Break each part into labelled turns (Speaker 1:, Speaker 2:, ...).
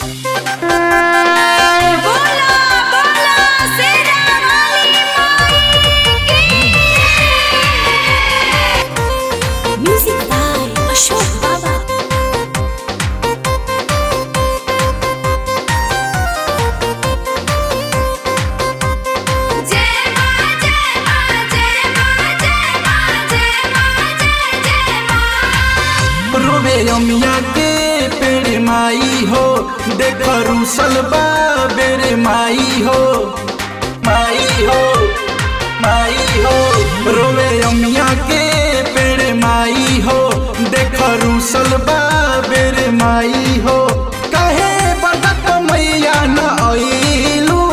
Speaker 1: अमिया के पेड़ माई हो देख रूसल बा बेरे माई हो माई हो माई हो। रोवे अमिया के पेड़ माई हो देख रूसल बा बेरे माई हो। कहे बदक मैया न आइलू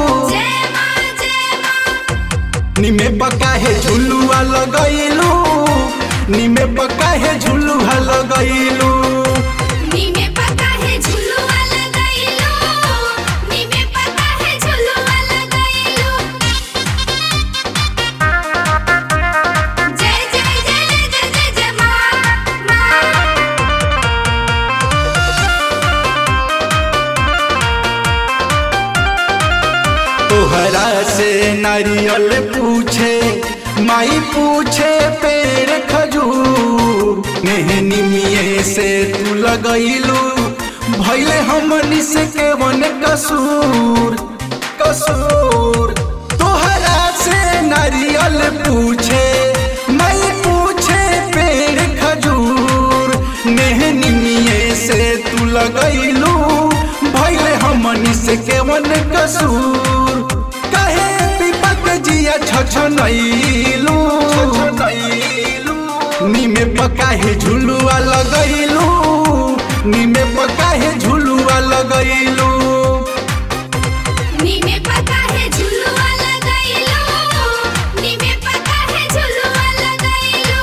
Speaker 1: निमे पका है झुलुआ लगैलू निमे पका है झुलुआ लगैलू
Speaker 2: निमे पका है झुलुआ लगैलू निमे पका है झुलुआ लगैलू। जय जय जय जय जय जय जय मां
Speaker 1: तोहरा से नारियल पूछे माई पूछे पेड़ खजूर नेहनी मिये से तू लगैलू भैले हमनी से केवन कसूर कसूर। तोहरा से नारियल पूछे माई पूछे पेड़ खजूर नेहनी मिये से तू लगैलू भैले हमनी से केवन कसूर। कहे विपत जिया छछनैलू निमे पका है झुलुआ लगैलू निमे पका है झुलुआ लगैलू
Speaker 2: निमे पका है झुलुआ लगैलू निमे पका है झुलुआ लगैलू।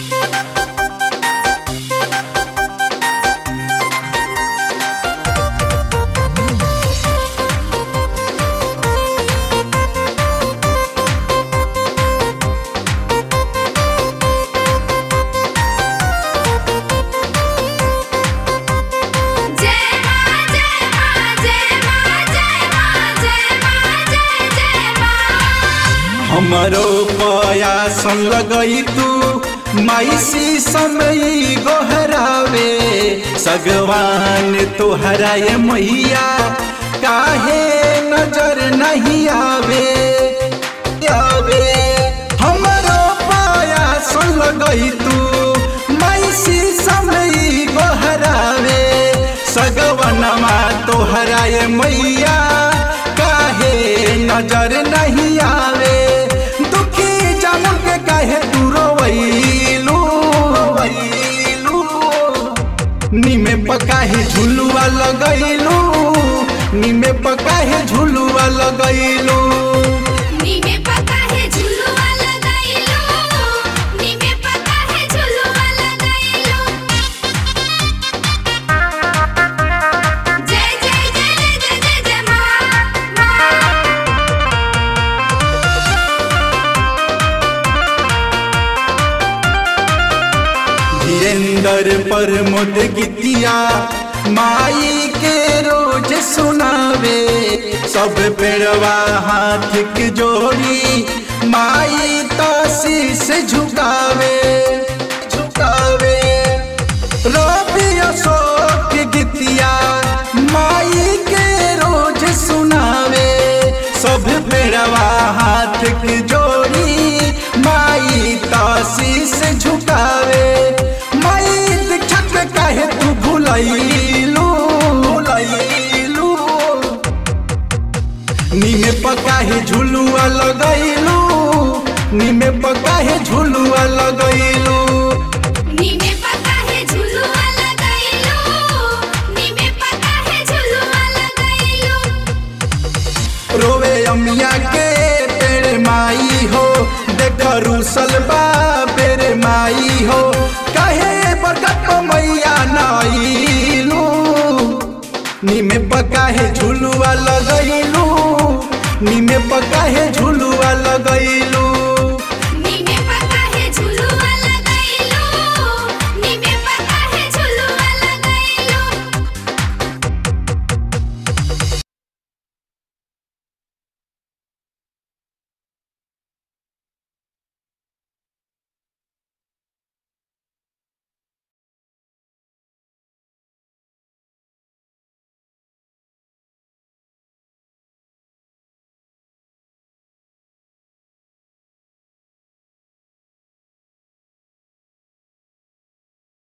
Speaker 1: हमारो पयासन लगई तू माई सी समय गोहरावे सगवान तोहरा ये मैया काहे नजर नहीं आवे आवे। हमारो पयासन लगई तू माई सी समय गोहरावे सगवनमा तोहरा ये मैया काहे नजर नहीं आवे। काहे तू रोवैलू निमे पका है झुलुआ लगैलू निमे पका है झुलुआ लगैलू
Speaker 2: निमे पका है झुलुआ लगैलू निमे पका है झुलुआ लगैलू। जय जय जय जय जय जय जय मां
Speaker 1: धीरेन्द्र पर मोद गीतिया माई के रोज सुनावे सब पेड़वा हाथ के जोड़ी माई ताशीष झुकावे झुकावे। रवि अशोक गीतिया माई के रोज सुनावे सब पेड़वा हाथ के जोड़ी माई ताशीष झुकावे। काहे तू भुलैलू निमे पका है झुलुआ लगैलू निमे पका है झुलुआ लगैलू
Speaker 2: निमे पका है झुलुआ लगैलू निमे पका है झुलुआ लगैलू।
Speaker 1: रोवे अमिया के पेड़ माई हो देख रूसल बा बेरे माई हो। कहे बरकत मैया नाइलू निमे पका है झुलुआ लगैलू निमे पका है झुलुआ लगैलू।